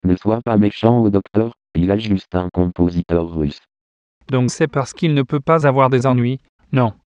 Ne sois pas méchant au docteur, il est juste un compositeur russe. Donc c'est parce qu'il ne peut pas avoir des ennuis. Non,